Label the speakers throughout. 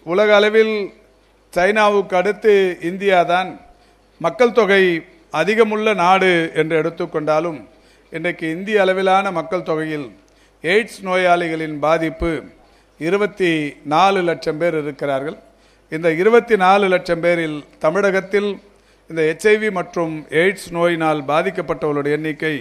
Speaker 1: உலக அளவில் சைனாவுக்கு அடுத்து இந்தியா தான் மக்கள் தொகை அதிகமுள்ள நாடு என்று எடுத்துக்கொண்டாலும் இன்றைக்கு இந்திய அளவிலான மக்கள் தொகையில் எய்ட்ஸ் நோயாளிகளின் பாதிப்பு 24 லட்சம் பேர் இருக்கிறார்கள். இந்த 24 லட்சம் பேரில் தமிழகத்தில் இந்த HIV மற்றும் எய்ட்ஸ் நோயினால் பாதிக்கப்பட்டவர்களுடைய எண்ணிக்கை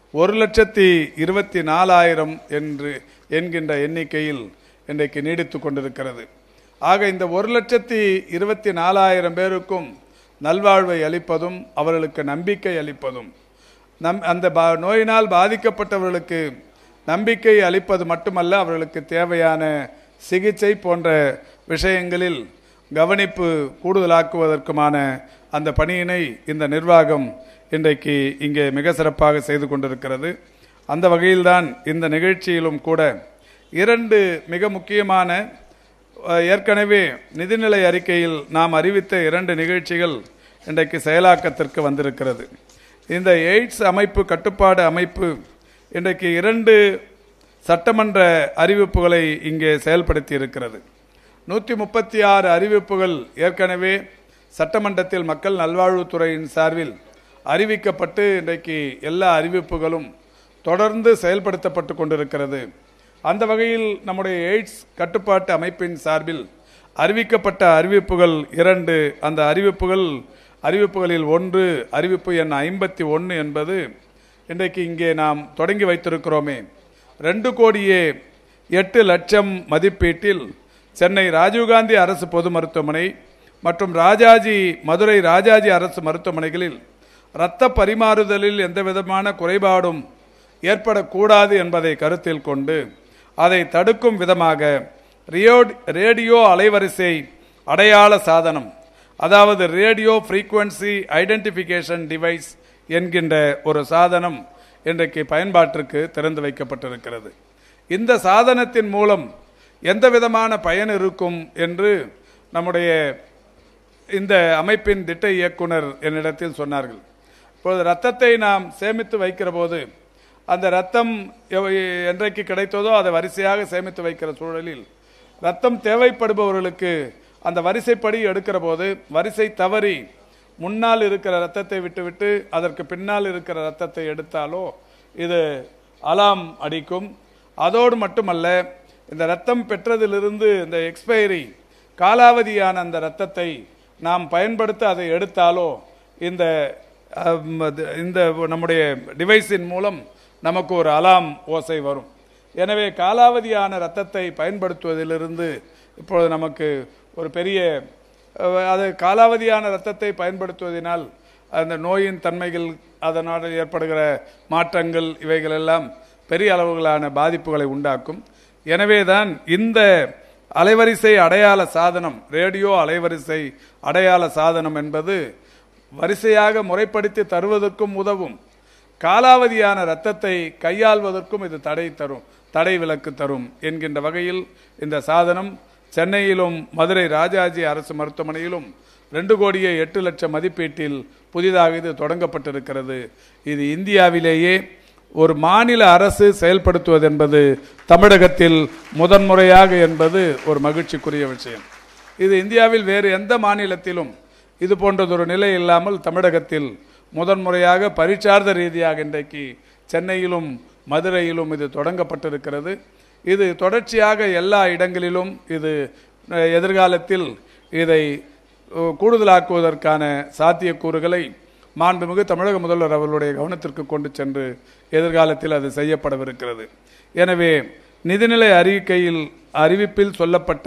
Speaker 1: 1,24,000 என்கின்ற எண்ணிக்கையில் இன்றைக்கு நீடித்து கொண்டிருக்கிறது. ஆக இந்த 1,24,000 பேருக்கும் நல்வாழ்வை அளிப்பதும் அவர்களுக்கு நம்பிக்கை அளிப்பதும் அந்த நோயினால் பாதிக்கப்பட்டவர்களுக்கு நம்பிக்கை அளிப்பது மட்டுமல்ல, அவர்களுக்கு தேவையான சிகிச்சை போன்ற விஷயங்களில் கவனிப்பு கூடுதலாக்குவதற்குமான அந்த பணியினை இந்த நிர்வாகம் இன்றைக்கு இங்கே மிக சிறப்பாக செய்து கொண்டிருக்கிறது. அந்த வகையில்தான் இந்த நிகழ்ச்சியிலும் கூட 2 மிக முக்கியமான ஏற்கனவே நிதிநிலை அறிக்கையில் நாம் அறிவித்த 2 நிகழ்ச்சிகள் இன்றைக்கு செயலாக்கத்திற்கு வந்திருக்கிறது. இந்த எய்ட்ஸ் அமைப்பு கட்டுப்பாடு அமைப்பு இன்றைக்கு 2 சட்டமன்ற அறிவிப்புகளை இங்கே செயல்படுத்தி இருக்கிறது. 136 அறிவிப்புகள் ஏற்கனவே சட்டமன்றத்தில் மக்கள் நல்வாழ்வுத்துறையின் சார்பில் அறிவிக்கப்பட்டு இன்றைக்கு எல்லா அறிவிப்புகளும் தொடர்ந்து செயல்படுத்தப்பட்டு கொண்டிருக்கிறது. அந்த வகையில் நம்முடைய எய்ட்ஸ் கட்டுப்பாட்டு அமைப்பின் சார்பில் அறிவிக்கப்பட்ட அறிவிப்புகள் 2. அந்த அறிவிப்புகளில் 1 அறிவிப்பு எண் 51 என்பது இன்றைக்கு இங்கே நாம் தொடங்கி வைத்திருக்கிறோமே. 2,08,00,000 மதிப்பீட்டில் சென்னை ராஜீவ்காந்தி அரசு பொது மருத்துவமனை மற்றும் மதுரை ராஜாஜி அரசு மருத்துவமனைகளில் இரத்த பரிமாறுதலில் எந்தவிதமான குறைபாடும் ஏற்படக்கூடாது என்பதை கருத்தில் கொண்டு அதை தடுக்கும் விதமாக ரேடியோ அலைவரிசை அடையாள சாதனம், அதாவது ரேடியோ ஃப்ரீக்வன்சி ஐடென்டிஃபிகேஷன் டிவைஸ் என்கின்ற ஒரு சாதனம் இன்றைக்கு பயன்பாட்டிற்கு திறந்து வைக்கப்பட்டிருக்கிறது. இந்த சாதனத்தின் மூலம் எந்த விதமான பயன் இருக்கும் என்று நம்முடைய இந்த அமைப்பின் திட்ட இயக்குனர் என்னிடத்தில் சொன்னார்கள். இப்பொழுது இரத்தத்தை நாம் சேமித்து வைக்கிற போது அந்த இரத்தம் என்றைக்கு கிடைத்ததோ அதை வரிசையாக சேமித்து வைக்கிற சூழலில் இரத்தம் தேவைப்படுபவர்களுக்கு அந்த வரிசைப்படி எடுக்கிற போது வரிசை தவறி முன்னால் இருக்கிற இரத்தத்தை விட்டுவிட்டு அதற்கு பின்னால் இருக்கிற இரத்தத்தை எடுத்தாலோ இது அலாம் அடிக்கும். அதோடு மட்டுமல்ல, இந்த இரத்தம் பெற்றதிலிருந்து இந்த எக்ஸ்பைரி காலாவதியான அந்த இரத்தத்தை நாம் பயன்படுத்த அதை எடுத்தாலோ இந்த நம்முடைய டிவைஸின் மூலம் நமக்கு ஒரு அலாம் ஓசை வரும். எனவே காலாவதியான இரத்தத்தை பயன்படுத்துவதிலிருந்து இப்பொழுது நமக்கு ஒரு பெரிய காலாவதியான இரத்தத்தை பயன்படுத்துவதனால் அந்த நோயின் தன்மைகள் அதனால் ஏற்படுகிற மாற்றங்கள் இவைகள் எல்லாம் பெரிய அளவுகளான பாதிப்புகளை உண்டாக்கும். எனவேதான் இந்த அலைவரிசை அடையாள சாதனம், ரேடியோ அலைவரிசை அடையாள சாதனம் என்பது வரிசையாக முறைப்படுத்தி தருவதற்கும் உதவும், காலாவதியான இரத்தத்தை கையாள்வதற்கும் இது தடை விலக்கு தரும் என்கின்ற வகையில் இந்த சாதனம் சென்னையிலும் மதுரை ராஜாஜி அரசு மருத்துவமனையிலும் 2,08,00,000 மதிப்பீட்டில் புதிதாக இது தொடங்கப்பட்டிருக்கிறது. இது இந்தியாவிலேயே ஒரு மாநில அரசு செயல்படுத்துவது என்பது தமிழகத்தில் முதன்முறையாக என்பது ஒரு மகிழ்ச்சிக்குரிய விஷயம். இது இந்தியாவில் வேறு எந்த மாநிலத்திலும் இது போன்றதொரு நிலை இல்லாமல் தமிழகத்தில் முதன்முறையாக பரிசார்ந்த ரீதியாக இன்றைக்கு சென்னையிலும் மதுரையிலும் இது தொடங்கப்பட்டிருக்கிறது. இது தொடர்ச்சியாக எல்லா இடங்களிலும் இது எதிர்காலத்தில் இதை கூடுதலாக்குவதற்கான சாத்தியக்கூறுகளை மாண்புமிகு தமிழக முதல்வர் அவர்களுடைய கவனத்திற்கு கொண்டு சென்று எதிர்காலத்தில் அது செய்யப்படவிருக்கிறது. எனவே நிதிநிலை அறிவிப்பில் சொல்லப்பட்ட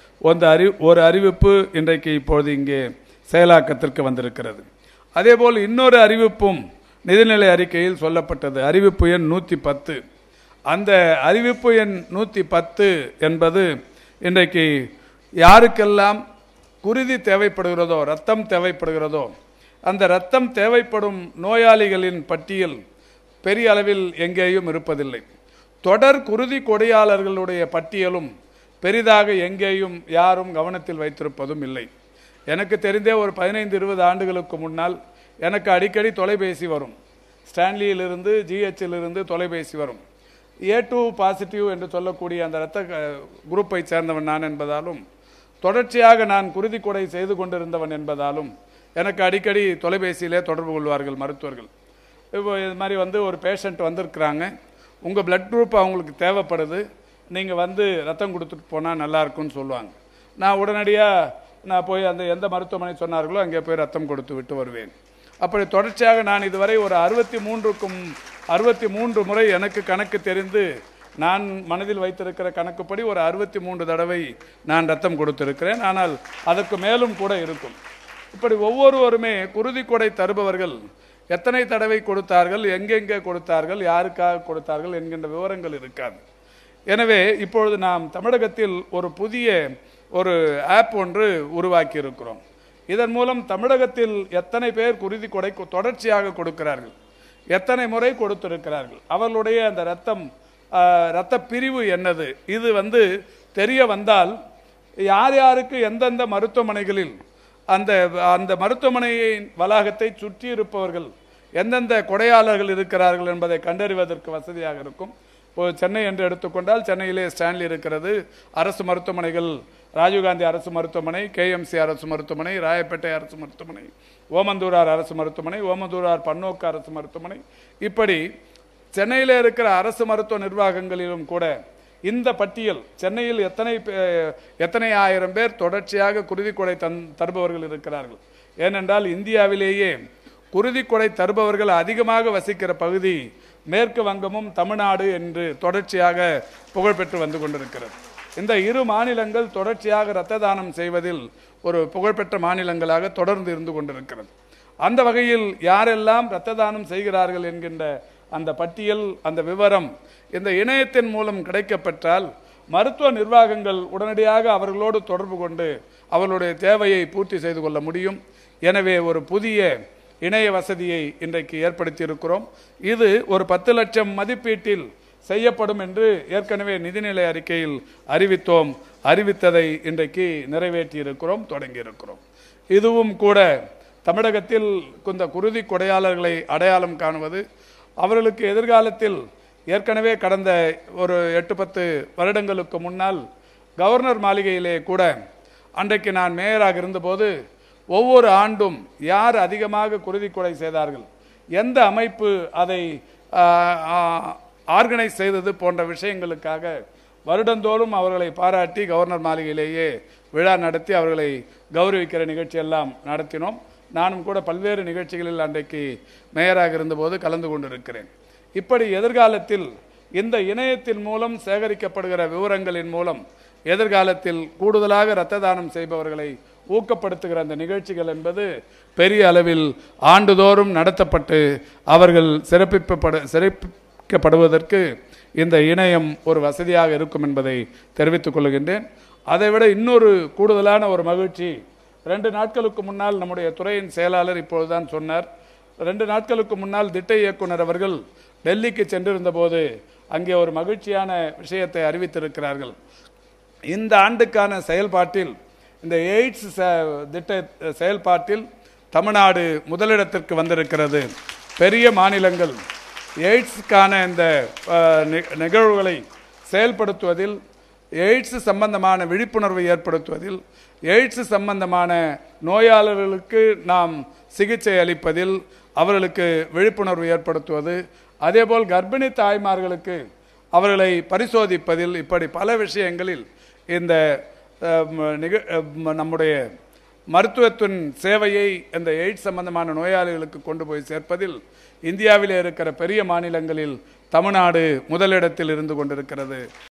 Speaker 1: ஒரு அறிவிப்பு இன்றைக்கு இப்பொழுது இங்கே செயலாக்கத்திற்கு வந்திருக்கிறது. அதேபோல் இன்னொரு அறிவிப்பும் நிதிநிலை அறிக்கையில் சொல்லப்பட்டது, அறிவிப்பு எண் 110. அந்த அறிவிப்பு எண் 110 என்பது இன்றைக்கு யாருக்கெல்லாம் குருதி தேவைப்படுகிறதோ, ரத்தம் தேவைப்படுகிறதோ, அந்த ரத்தம் தேவைப்படும் நோயாளிகளின் பட்டியல் பெரிய அளவில் எங்கேயும் இருப்பதில்லை. தொடர் குருதி கொடையாளர்களுடைய பட்டியலும் பெரிதாக எங்கேயும் யாரும் கவனத்தில் வைத்திருப்பதும் இல்லை. எனக்கு தெரிந்தே ஒரு 15-20 ஆண்டுகளுக்கு முன்னால் எனக்கு அடிக்கடி தொலைபேசி வரும். ஸ்டான்லியிலிருந்து ஜிஹெச்சிலிருந்து தொலைபேசி வரும். A2 பாசிட்டிவ் என்று சொல்லக்கூடிய அந்த இரத்த குரூப்பை சேர்ந்தவன் நான் என்பதாலும் தொடர்ச்சியாக நான் குருதி கொடை செய்து கொண்டிருந்தவன் என்பதாலும் எனக்கு அடிக்கடி தொலைபேசியிலே தொடர்பு கொள்வார்கள் மருத்துவர்கள். இப்போ இது மாதிரி ஒரு பேஷண்ட் வந்திருக்கிறாங்க, உங்கள் பிளட் குரூப் அவங்களுக்கு தேவைப்படுது, நீங்கள் ரத்தம் கொடுத்துட்டு போனால் நல்லாயிருக்கும்னு சொல்லுவாங்க. நான் உடனடியாக போய் எந்த மருத்துவமனை சொன்னார்களோ அங்கே போய் ரத்தம் கொடுத்து விட்டு வருவேன். அப்படி தொடர்ச்சியாக நான் இதுவரை ஒரு 63 முறை எனக்கு கணக்கு தெரிந்து நான் மனதில் வைத்திருக்கிற கணக்குப்படி ஒரு 63 தடவை நான் ரத்தம் கொடுத்திருக்கிறேன். ஆனால் அதற்கு மேலும் கூட இருக்கும். இப்படி ஒவ்வொருவருமே குருதி கொடை தருபவர்கள் எத்தனை தடவை கொடுத்தார்கள், எங்கெங்கே கொடுத்தார்கள், யாருக்காக கொடுத்தார்கள் என்கின்ற விவரங்கள் இருக்காது. எனவே இப்பொழுது நாம் தமிழகத்தில் ஒரு புதிய ஆப் ஒன்று உருவாக்கி இருக்கிறோம். இதன் மூலம் தமிழகத்தில் எத்தனை பேர் குருதி கொடை தொடர்ச்சியாக கொடுக்கிறார்கள், எத்தனை முறை கொடுத்திருக்கிறார்கள், அவர்களுடைய அந்த இரத்த பிரிவு என்னது, இது தெரிய வந்தால் யார் யாருக்கு எந்தெந்த மருத்துவமனைகளில் அந்த மருத்துவமனையின் வளாகத்தை சுற்றி இருப்பவர்கள் எந்தெந்த கொடையாளர்கள் இருக்கிறார்கள் என்பதை கண்டறிவதற்கு வசதியாக இருக்கும். இப்போ சென்னை என்று எடுத்துக்கொண்டால் சென்னையிலே ஸ்டான்லி இருக்கிறது, அரசு மருத்துவமனைகள் ராஜீவ்காந்தி அரசு மருத்துவமனை, கேஎம்சி அரசு மருத்துவமனை, ராயப்பேட்டை அரசு மருத்துவமனை, ஓமந்தூரார் அரசு மருத்துவமனை, ஓமந்தூரார் பன்னோக்கு அரசு மருத்துவமனை, இப்படி சென்னையில் இருக்கிற அரசு மருத்துவ நிர்வாகங்களிலும் கூட இந்த பட்டியல் சென்னையில் எத்தனை ஆயிரம் பேர் தொடர்ச்சியாக குருதி கொடை தருபவர்கள் இருக்கிறார்கள். ஏனென்றால் இந்தியாவிலேயே குருதி கொடை தருபவர்கள் அதிகமாக வசிக்கிற பகுதி மேற்கு வங்கமும் தமிழ்நாடு என்று தொடர்ச்சியாக புகழ்பெற்று வந்து கொண்டிருக்கிறது. இந்த இரு மாநிலங்கள் தொடர்ச்சியாக இரத்த தானம் செய்வதில் ஒரு புகழ்பெற்ற மாநிலங்களாக தொடர்ந்து இருந்து கொண்டிருக்கிறது. அந்த வகையில் யாரெல்லாம் இரத்த தானம் செய்கிறார்கள் என்கின்ற அந்த பட்டியல், அந்த விவரம் இந்த இணையத்தின் மூலம் கிடைக்கப்பெற்றால் மருத்துவ நிர்வாகங்கள் உடனடியாக அவர்களோடு தொடர்பு கொண்டு அவர்களுடைய தேவையை பூர்த்தி செய்து கொள்ள முடியும். எனவே ஒரு புதிய இணைய வசதியை இன்றைக்கு ஏற்படுத்தி இருக்கிறோம். இது ஒரு 10 லட்சம் மதிப்பீட்டில் செய்யப்படும் என்று ஏற்கனவே நிதிநிலை அறிக்கையில் அறிவித்தோம். அறிவித்ததை இன்றைக்கு நிறைவேற்றி இருக்கிறோம், தொடங்கி இருக்கிறோம். இதுவும் கூட தமிழகத்தில் இந்த குருதி கொடையாளர்களை அடையாளம் காணுவது, அவர்களுக்கு எதிர்காலத்தில் ஏற்கனவே கடந்த ஒரு 8-10 வருடங்களுக்கு முன்னால் கவர்னர் மாளிகையிலே கூட அன்றைக்கு நான் மேயராக இருந்தபோது ஒவ்வொரு ஆண்டும் யார் அதிகமாக குருதி கொடை செய்தார்கள், எந்த அமைப்பு அதை ஆர்கனைஸ் செய்தது போன்ற விஷயங்களுக்காக வருடந்தோறும் அவர்களை பாராட்டி கவர்னர் மாளிகையிலேயே விழா நடத்தி அவர்களை கௌரவிக்கிற நிகழ்ச்சியெல்லாம் நடத்தினோம். நானும் கூட பல்வேறு நிகழ்ச்சிகளில் அன்றைக்கு மேயராக இருந்தபோது கலந்து கொண்டிருக்கிறேன். இப்படி எதிர்காலத்தில் இந்த இணையத்தின் மூலம் சேகரிக்கப்படுகிற விவரங்களின் மூலம் எதிர்காலத்தில் கூடுதலாக இரத்த தானம் செய்பவர்களை ஊக்கப்படுத்துகிற அந்த நிகழ்ச்சிகள் என்பது பெரிய அளவில் ஆண்டுதோறும் நடத்தப்பட்டு அவர்கள் சிறப்பிக்கப்படுவதற்கு இந்த இணையம் ஒரு வசதியாக இருக்கும் என்பதை தெரிவித்துக் கொள்கின்றேன். அதைவிட இன்னொரு கூடுதலான ஒரு மகிழ்ச்சி, 2 நாட்களுக்கு முன்னால் நம்முடைய துறையின் செயலாளர் இப்பொழுதுதான் சொன்னார். 2 நாட்களுக்கு முன்னால் திட்ட இயக்குனர் அவர்கள் டெல்லிக்கு சென்றிருந்த போது அங்கே ஒரு மகிழ்ச்சியான விஷயத்தை அறிவித்திருக்கிறார்கள். இந்த ஆண்டுக்கான செயல்பாட்டில், இந்த எய்ட்ஸ் திட்ட செயல்பாட்டில் தமிழ்நாடு முதலிடத்திற்கு வந்திருக்கிறது. பெரிய மாநிலங்கள் எய்ட்ஸுக்கான இந்த நிகழ்வுகளை செயல்படுத்துவதில், எய்ட்ஸ் சம்பந்தமான விழிப்புணர்வை ஏற்படுத்துவதில், எய்ட்ஸ் சம்பந்தமான நோயாளர்களுக்கு நாம் சிகிச்சை அளிப்பதில் அவர்களுக்கு விழிப்புணர்வு ஏற்படுத்துவது, அதேபோல் கர்ப்பிணி தாய்மார்களுக்கு அவர்களை பரிசோதிப்பதில், இப்படி பல விஷயங்களில் இந்த நம்முடைய மருத்துவத்தின் சேவையை இந்த எய்ட்ஸ் சம்பந்தமான நோயாளிகளுக்கு கொண்டு போய் சேர்ப்பதில் இந்தியாவிலே இருக்கிற பெரிய மாநிலங்களில் தமிழ்நாடு முதலிடத்தில் இருந்து கொண்டிருக்கிறது.